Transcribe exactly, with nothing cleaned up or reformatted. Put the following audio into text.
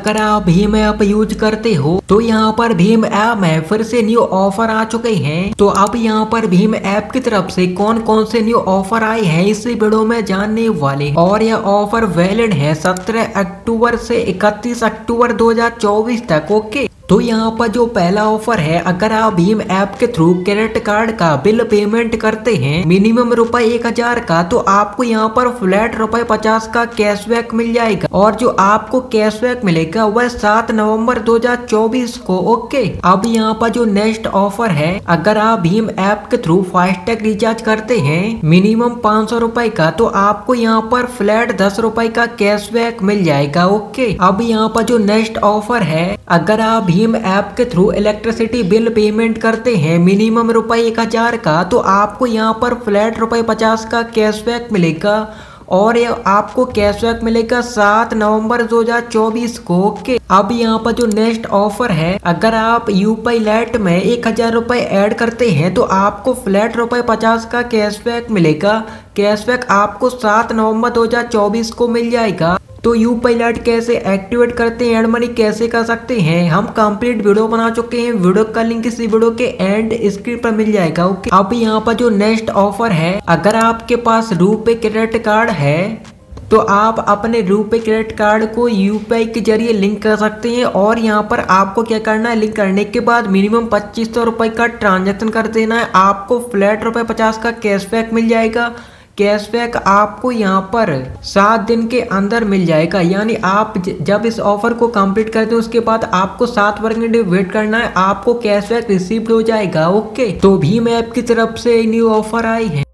अगर आप भीम ऐप यूज करते हो तो यहाँ पर भीम ऐप में फिर से न्यू ऑफर आ चुके हैं। तो अब यहाँ पर भीम ऐप की तरफ से कौन कौन से न्यू ऑफर आए हैं इस वीडियो में जानने वाले, और यह ऑफर वैलिड है सत्रह अक्टूबर से इकतीस अक्टूबर दो हजार चौबीस तक। ओके, तो यहाँ पर जो पहला ऑफर है, अगर आप भीम ऐप के थ्रू क्रेडिट कार्ड का बिल पेमेंट करते हैं मिनिमम रुपए एक हजार का, तो आपको यहाँ पर फ्लैट रुपए पचास का कैशबैक मिल जाएगा। और जो आपको कैशबैक मिलेगा वह सात नवंबर दो हजार चौबीस को। ओके, अब यहाँ पर जो नेक्स्ट ऑफर है, अगर आप भीम ऐप के थ्रू फास्टैग रिचार्ज करते हैं मिनिमम पाँच सौ रुपए का, तो आपको यहाँ पर फ्लैट दस रुपए का कैशबैक मिल जाएगा। ओके, अब यहाँ पर जो नेक्स्ट ऑफर है, अगर आप भीम ऐप के थ्रू इलेक्ट्रिसिटी बिल पेमेंट करते हैं मिनिमम रुपए एक हजार का, तो आपको यहाँ पर फ्लैट रुपए पचास का कैशबैक मिलेगा। और ये आपको कैशबैक मिलेगा सात नवंबर दो हजार चौबीस को। ओके, अब यहाँ पर जो नेक्स्ट ऑफर है, अगर आप यूपी लाइट में एक हजार रुपए ऐड करते हैं तो आपको फ्लैट रुपए पचास का कैशबैक मिलेगा। कैशबैक आपको सात नवंबर दो हजार चौबीस को मिल जाएगा। तो यूपी लाइट कैसे एक्टिवेट करते हैं, एड मनी कैसे कर सकते हैं, हम कंप्लीट वीडियो बना चुके हैं। वीडियो का लिंक इसी वीडियो के एंड स्क्रीन पर मिल जाएगा। ओके, अब यहाँ पर जो नेक्स्ट ऑफर है, अगर आपके पास रुपे क्रेडिट कार्ड है तो आप अपने रुपे क्रेडिट कार्ड को यूपीआई के जरिए लिंक कर सकते हैं। और यहाँ पर आपको क्या करना है, लिंक करने के बाद मिनिमम पच्चीस सौ रुपए का ट्रांजेक्शन कर देना है, आपको फ्लैट रुपए पचास का कैशबैक मिल जाएगा। कैशबैक आपको यहाँ पर सात दिन के अंदर मिल जाएगा, यानी आप जब इस ऑफर को कंप्लीट करते हैं उसके बाद आपको सात वर्किंग डे वेट करना है, आपको कैशबैक रिसीव हो जाएगा। ओके, तो भीम ऐप की तरफ से न्यू ऑफर आई है।